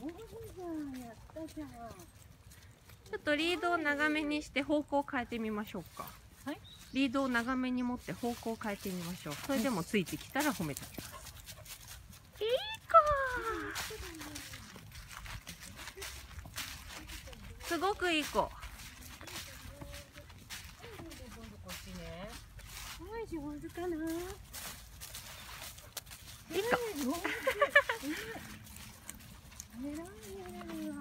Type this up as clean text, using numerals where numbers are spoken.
じゃん、やったじゃん。 ちょっとリードを長めにして方向を変えてみましょうか。 はい。 リードを長めに持って方向を変えてみましょう。それでもついてきたら褒めてあげます。いい子。すごくいい子。 こっちね。はい、上手かな。 いい子。 上手。偉いね。